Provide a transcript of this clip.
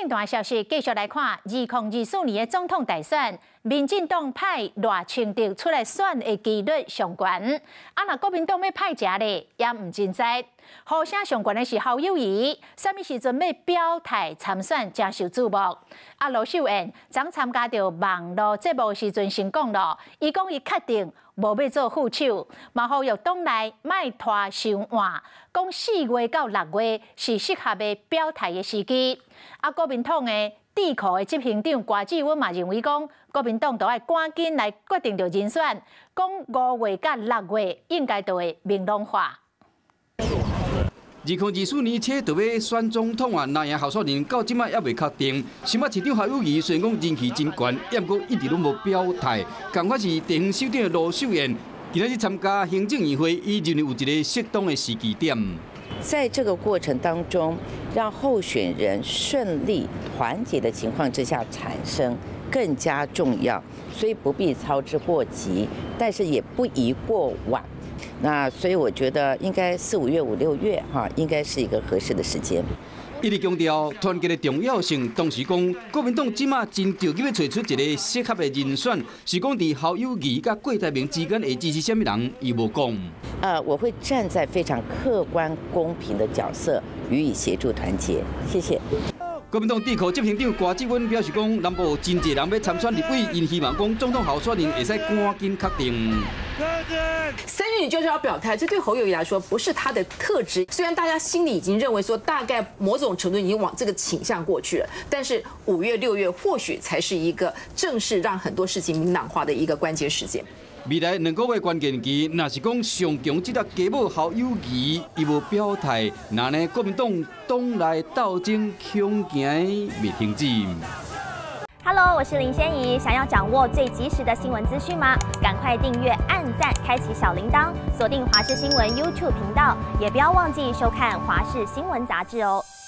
段消息，继续来看2024年的总统大选，民进党派赖清德出来选的几率上悬。若国民党要派谁咧，也唔真知。呼声上悬的是侯友宜，什么时阵要表态参选，真受注目。罗秀燕昨参加到网络节目时阵先讲咯，伊讲伊确定无要做副手，嘛呼吁党内莫拖伤晚，讲4月到6月是适合的表态的时机。国民党的智库的执行长郭志温嘛认为讲，国民党都要赶紧来决定着人选，讲5月到6月应该就会明朗化。 2024年初就要选总统啊，那样候选人到即摆也未确定。新北市长侯友宜虽然讲人气真悬，也毋过一直拢无表态。同款是地方首长的罗秀燕，今日去参加行政议会，伊认为有一个适当的时机点。 在这个过程当中，让候选人顺利团结的情况之下产生更加重要，所以不必操之过急，但是也不宜过晚。那所以我觉得应该4、5月、5、6月应该是一个合适的时间。 一直强调团结的重要性，同时讲国民党即马真着急要找出一个适合的人选，是讲伫侯友宜甲郭台铭之间会支持什么人，伊无讲。 我会站在非常客观公平的角色予以协助团结，谢谢。 国民党智库执行长郭志温表示讲，南部真侪人要参选立委，因希望讲总统候选人会使赶紧确定。 3月你就是要表态，这对侯友宜来说不是他的特质。虽然大家心里已经认为说，大概某种程度已经往这个倾向过去了，但是5月、6月或许才是一个正式让很多事情明朗化的一个关键时间。 未来2个月关键期，若是讲上强这个家母侯友宜，伊无表态，那呢国民党党内斗争恐惊未停止。 Hello， 我是林仙怡，想要掌握最及时的新闻资讯吗？赶快订阅、按赞、开启小铃铛，锁定华视新闻 YouTube 频道，也不要忘记收看华视新闻杂志哦。